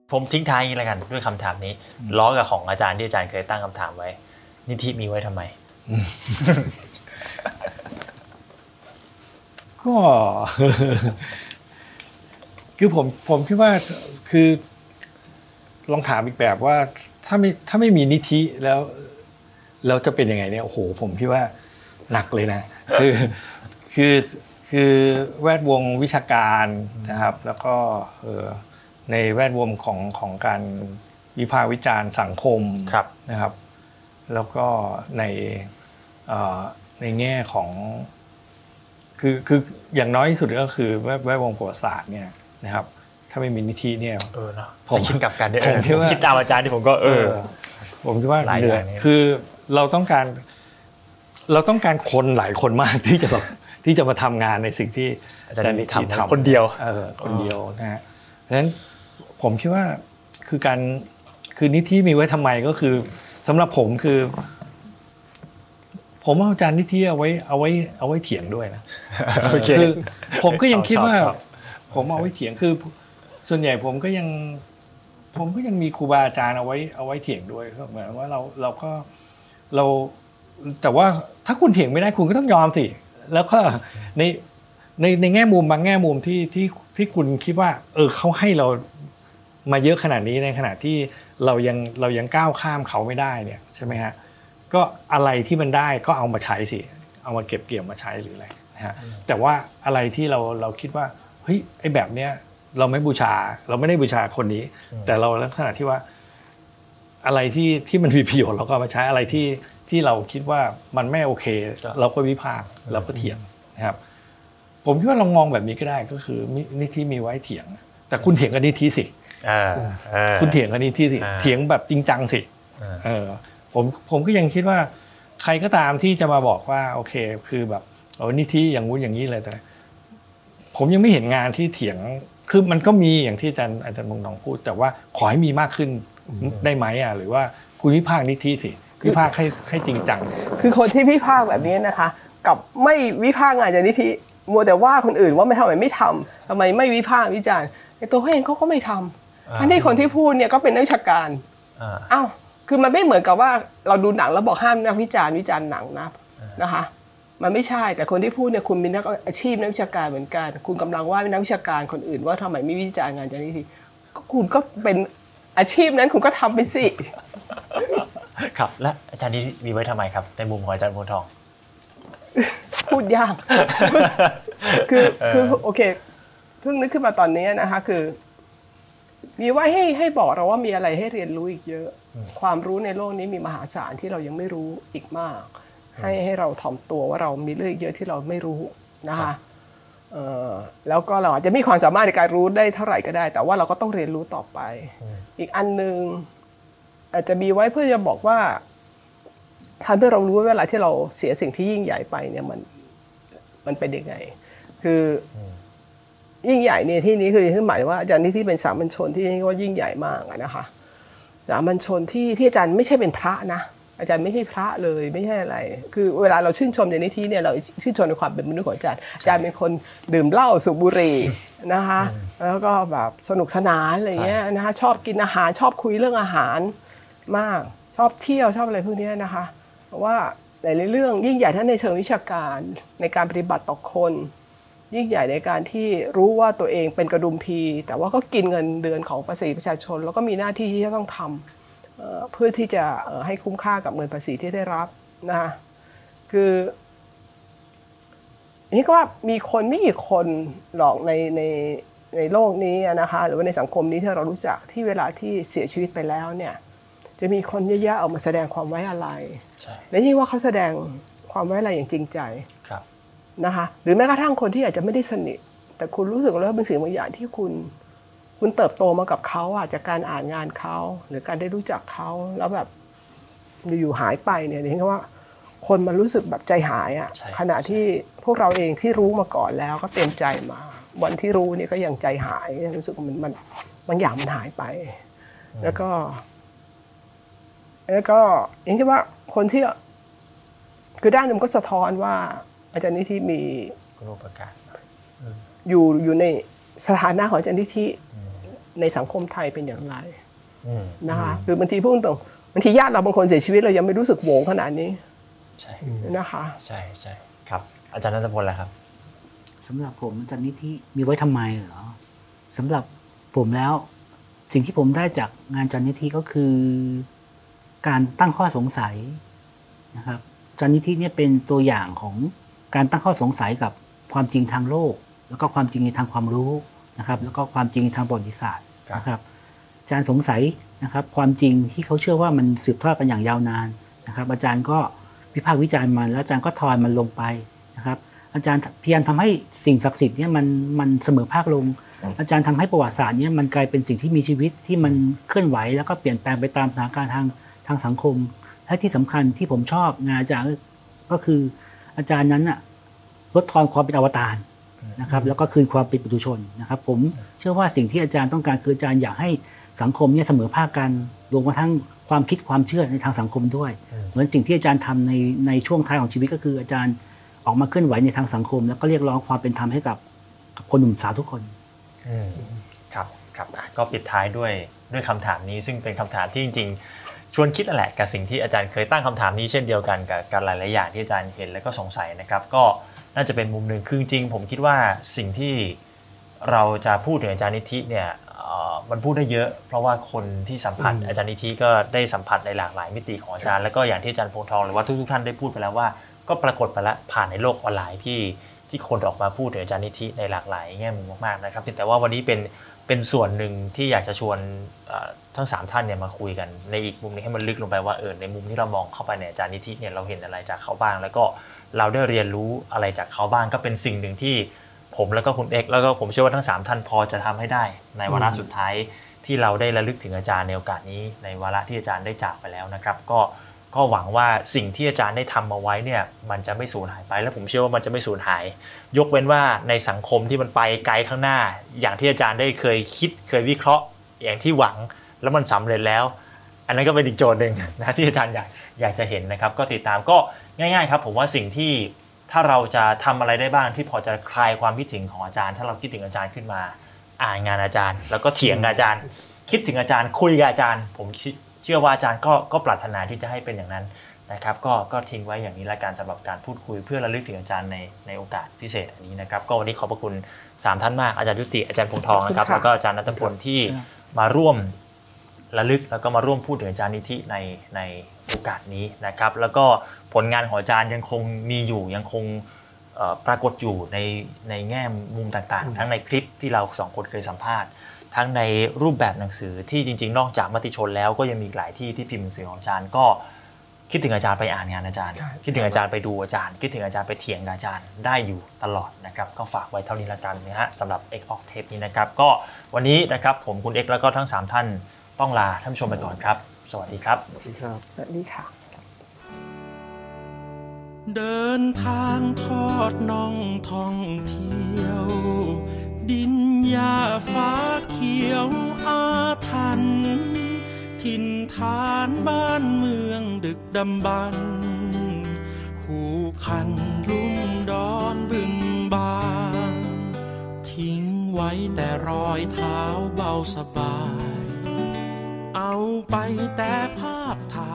ผมทิ้งท้ายอย่างนี้แล้วกันด้วยคำถามนี้ล้อกับของอาจารย์ที่อาจารย์เคยตั้งคำถามไว้นิธิมีไว้ทำไมก็คือผมคิดว่าคือลองถามอีกแบบว่าถ้าไม่มีนิธิแล้วเราจะเป็นยังไงเนี่ยโอ้โหผมคิดว่าหนักเลยนะคือแวดวงวิชาการนะครับแล้วก็ในแวดวงของการวิพากษ์วิจารณ์สังคมนะครับแล้วก็ในแง่ของคืออย่างน้อยที่สุดก็คือแวดวงประวัติศาสตร์เนี่ยนะครับถ้าไม่มีนิธิเนี่ยผมคิดกับกันผมคิดตามอาจารย์ที่ผมก็ผมคิดว่าเหนื่อยคือเราต้องการคนหลายคนมากที่จะมาทำงานในสิ่งที่อาจารย์นิธิทำคนเดียวนะฮะเพราะฉะนั้นผมคิดว่าคือนิธิมีไว้ทำไมก็คือสำหรับผมคือผมเอาอาจารย์นิธิเอาไว้เถียงด้วยนะคือผมก็ยังคิดว่าผมเอาไว้เถียงคือส่วนใหญ่ผมก็ยังมีครูบาอาจารย์เอาไว้เถียงด้วยก็เหมือนว่าเราแต่ว่าถ้าคุณเถียงไม่ได้คุณก็ต้องยอมสิแล้วก็ในแง่มุมบางแง่มุมที่คุณคิดว่าเขาให้เรามาเยอะขนาดนี้ในขณะที่เรายังก้าวข้ามเขาไม่ได้เนี่ยใช่ไหมฮะก็อะไรที่มันได้ก็เอามาใช้สิเอามาเก็บเกี่ยวมาใช้หรืออะไรนะฮะแต่ว่าอะไรที่เราคิดว่าเฮ้ยไอ้แบบเนี้ยเราไม่ได้บูชาคนนี้แต่เราลักษณะที่ว่าอะไรที่มันมีประโยชน์เราก็มาใช้อะไรที่เราคิดว่ามันไม่โอเคเราก็วิพากษ์เราก็เถียงนะครับผมคิดว่าลองมองแบบนี้ก็ได้ก็คือนิธิมีไว้เถียงแต่คุณเถียงกับนิธิสิคุณเถียงกับนิธิสิเถียงแบบจริงจังสิผมก็ยังคิดว่าใครก็ตามที่จะมาบอกว่าโอเคคือแบบนิธิอย่างงู้นอย่างนี้เลยแต่ผมยังไม่เห็นงานที่เถียงคือมันก็มีอย่างที่อาจารย์มงคลพูดแต่ว่าขอให้มีมากขึ้นได้ไหมหรือว่าคุณวิพากษ์นิธิสิวิพากษ์ให้จริงจังคือคนที่วิพากษ์แบบนี้นะคะกับไม่วิพากษ์งานจากนิธิมัวแต่ว่าคนอื่นว่าไม่ทำไมไม่ทำทำไมไม่วิพากษ์วิจารณ์ในตัวเขาเองเขาก็ไม่ทำอันนี้คนที่พูดเนี่ยก็เป็นนักวิชาการอ้าวคือมันไม่เหมือนกับว่าเราดูหนังแล้วบอกห้ามนักวิจารณ์หนังนะคะมันไม่ใช่แต่คนที่พูดเนี่ยคุณเป็นนักอาชีพนักวิชาการเหมือนกันคุณกำลังว่านักวิชาการคนอื่นว่าทำไมไม่วิจารณ์งานจากนิธิก็คุณก็เป็นอาชีพนั้นคุณก็ทำไปสิครับและอาจารย์นี้มีไว้ทำไมครับในมุมของอาจารย์โพธิ์ทองพูดยากคือโอเคเพิ่งนึกขึ้นมาตอนนี้นะคะคือมีไว้ให้บอกเราว่ามีอะไรให้เรียนรู้อีกเยอะความรู้ในโลกนี้มีมหาศาลที่เรายังไม่รู้อีกมากให้เราถ่อมตัวว่าเรามีเรื่องเยอะที่เราไม่รู้นะคะแล้วก็เราอาจจะมีความสามารถในการรู้ได้เท่าไหร่ก็ได้แต่ว่าเราก็ต้องเรียนรู้ต่อไปอีกอันนึงอาจจะมีไว้เพื่อจะบอกว่าทำให้เรารู้ว่าเวลาที่เราเสียสิ่งที่ยิ่งใหญ่ไปเนี่ยมันเป็นยังไงคือยิ่งใหญ่ในที่นี้คือหมายว่าอาจารย์ที่เป็นสามัญชนที่ว่ายิ่งใหญ่มากนะคะสามัญชนที่อาจารย์ไม่ใช่เป็นพระนะอาจารย์ไม่ใช่พระเลยไม่ใช่อะไรคือเวลาเราชื่นชมในนิธิเนี่ยเราชื่นชมในความเป็นมนุษย์ของอาจารย์เป็นคนดื่มเหล้าสูบบุหรี่นะคะแล้วก็แบบสนุกสนานอะไรเงี้ยนะคะชอบกินอาหารชอบคุยเรื่องอาหารมากชอบเที่ยวชอบอะไรพวกนี้นะคะเพราะว่าหลายเรื่องยิ่งใหญ่ทั้งในเชิงวิชาการในการปฏิบัติต่อคนยิ่งใหญ่ในการที่รู้ว่าตัวเองเป็นกระดุมพีแต่ว่าก็กินเงินเดือนของภาษีประชาชนแล้วก็มีหน้าที่ที่จะต้องทำเพื่อที่จะให้คุ้มค่ากับเงินภาษีที่ได้รับนะคือนี่ก็ว่ามีคนไม่กี่คนหรอกในโลกนี้นะคะหรือว่าในสังคมนี้ที่เรารู้จักที่เวลาที่เสียชีวิตไปแล้วเนี่ยจะมีคนเยอะๆออกมาแสดงความไว้อาลัยและยิ่งว่าเขาแสดงความไว้อาลัยอย่างจริงใจนะคะหรือแม้กระทั่งคนที่อาจจะไม่ได้สนิทแต่คุณรู้สึกว่าเป็นสิ่งบางอย่างที่คุณเติบโตมากับเขาจากการอ่านงานเขาหรือการได้รู้จักเขาแล้วแบบอยู่หายไปเนี่ยเห็นว่าคนมันรู้สึกแบบใจหายขณะที่พวกเราเองที่รู้มาก่อนแล้วก็เต็มใจมาวันที่รู้เนี่ยก็ยังใจหายรู้สึกมันบางอย่างมันหายไปแล้วก็เห็นว่าคนที่คือด้านหนึ่งก็สะท้อนว่าอาจารย์นิธิมีอยู่ในสถานะของอาจารย์นิธิในสังคมไทยเป็นอย่างไรนะคะหรือบางทีพูดตรงบางทีญาติเราบางคนเสียชีวิตเรายังไม่รู้สึกโหวงขนาดนี้ใช่นะคะใช่ใช่ครับอาจารย์ณัฐพลล่ะครับสำหรับผมอาจารย์นิธิมีไว้ทำไมเหรอสำหรับผมแล้วสิ่งที่ผมได้จากงานอาจารย์นิธิก็คือการตั้งข้อสงสัยนะครับอาจารย์นิธิเนี่ยเป็นตัวอย่างของการตั้งข้อสงสัยกับความจริงทางโลกแล้วก็ความจริงในทางความรู้นะครับแล้วก็ความจริงในทางประวัติศาสตร์นะครับอาจารย์สงสัยนะครับความจริงที่เขาเชื่อว่ามันสืบทอดกันอย่างยาวนานนะครับอาจารย์ก็วิพากษ์วิจารณ์มันแล้วอาจารย์ก็ทอนมันลงไปนะครับอาจารย์พยายามทำให้สิ่งศักดิ์สิทธิ์เนี่ยมันเสมอภาคลงอาจารย์ทำให้ประวัติศาสตร์เนี่ยมันกลายเป็นสิ่งที่มีชีวิตที่มันเคลื่อนไหวแล้วก็เปลี่ยนแปลงไปตามสถานการณ์ทางสังคมและที่สำคัญที่ผมชอบงานอาจารย์ก็คืออาจารย์นั้นน่ะลดทอนความเป็นอวตารนะครับแล้วก็คืนความเป็นปุถุชนนะครับผมเชื่อว่าสิ่งที่อาจารย์ต้องการคืออาจารย์อยากให้สังคมเนี่ยเสมอภาคกันรวมกระทั่งความคิดความเชื่อในทางสังคมด้วยเหมือนสิ่งที่อาจารย์ทำในช่วงท้ายของชีวิตก็คืออาจารย์ออกมาเคลื่อนไหวในทางสังคมแล้วก็เรียกร้องความเป็นธรรมให้กับคนหนุ่มสาวทุกคนครับครับก็ปิดท้ายด้วยคำถามนี้ซึ่งเป็นคำถามที่จริงๆชวนคิดแหละกับสิ่งที่อาจารย์เคยตั้งคำถามนี้เช่นเดียวกันกับการหลายๆอย่างที่อาจารย์เห็นแล้วก็สงสัยนะครับก็น่าจะเป็นมุมหนึ่งคือจริงผมคิดว่าสิ่งที่เราจะพูดถึงอาจารย์นิธิเนี่ยมันพูดได้เยอะเพราะว่าคนที่สัมผัสอาจารย์นิธิก็ได้สัมผัสในหลากหลายมิติของอาจารย์แล้วก็อย่างที่อาจารย์พงษ์ทองหรือว่าทุกท่านได้พูดไปแล้วว่าก็ปรากฏไปแล้วผ่านในโลกออนไลน์ที่คนออกมาพูดถึงอาจารย์นิธิในหลากหลายแง่มุมมากๆนะครับแต่ว่าวันนี้เป็นส่วนหนึ่งที่อยากจะชวนทั้ง3ท่านเนี่ยมาคุยกันในอีกมุมนึงให้มันลึกลงไปว่าในมุมที่เรามองเข้าไปในอาจารย์นิธิเนี่ยเราเห็นอะไรจากเขาบ้างแล้วก็เราได้เรียนรู้อะไรจากเขาบ้างก็เป็นสิ่งหนึ่งที่ผมแล้วก็คุณเอกแล้วก็ผมเชื่อว่าทั้ง3ท่านพอจะทำให้ได้ในวาระสุดท้ายที่เราได้ระลึกถึงอาจารย์ในโอกาสนี้ในวาระที่อาจารย์ได้จากไปแล้วนะครับก็หวังว่าสิ่งที่อาจารย์ได้ทำมาไว้เนี่ยมันจะไม่สูญหายไปและผมเชื่อว่ามันจะไม่สูญหายยกเว้นว่าในสังคมที่มันไปไกลข้างหน้าอย่างที่อาจารย์ได้เคยคิดเคยวิเคราะห์อย่างที่หวังแล้วมันสำเร็จแล้วอันนั้นก็เป็นอีกโจทย์หนึ่งนะที่อาจารย์อยากจะเห็นนะครับก็ติดตามก็ง่ายๆครับผมว่าสิ่งที่ถ้าเราจะทำอะไรได้บ้างที่พอจะคลายความคิดถึงของอาจารย์ถ้าเราคิดถึงอาจารย์ขึ้นมาอ่านงานอาจารย์แล้วก็เถียงกับอาจารย์คิดถึงอาจารย์คุยกับอาจารย์ผมเชื่อว่าอาจารย์ก็ปรารถนาที่จะให้เป็นอย่างนั้นนะครับก็ทิ้งไว้อย่างนี้ละกันสำหรับการพูดคุยเพื่อระลึกถึงอาจารย์ในโอกาสพิเศษอันนี้นะครับก็วันนี้ขอบพระคุณ3ท่านมากอาจารย์ยุติอาจารย์พงษ์ทองนะครับแล้วก็อาจารย์ณัฐพลที่มาร่วมระลึกแล้วก็มาร่วมพูดถึงอาจารย์นิธิในโอกาสนี้นะครับแล้วก็ผลงานของอาจารย์ยังคงมีอยู่ยังคงปรากฏอยู่ในแง่มุมต่างๆทั้งในคลิปที่เรา2คนเคยสัมภาษณ์ทั้งในรูปแบบหนังสือที่จริงๆนอกจากมติชนแล้วก็ยังมีหลายที่ที่พิมพ์หนังสือของอาจารย์ก็คิดถึงอาจารย์ไปอ่านงานอาจารย์คิดถึงอาจารย์ไปดูอาจารย์คิดถึงอาจารย์ไปเถียงอาจารย์ได้อยู่ตลอดนะครับก็ฝากไว้เท่านี้ละกันนะฮะสำหรับ X Talk เทปนี้นะครับก็วันนี้นะครับผมคุณ X แล้วก็ทั้ง3ท่านต้องลาท่านผู้ชมไปก่อนครับสวัสดีครับสวัสดีครับสวัสดีค่ะเดินทางทอดน่องท่องเที่ยวดินหญ้าฟ้าเขียวอาถรรพ์ถิ่นฐานบ้านเมืองดึกดำบรรพ์คู่คันลุ่มดอนบึงบานทิ้งไว้แต่รอยเท้าเบาสบายเอาไปแต่ภาพถ่าย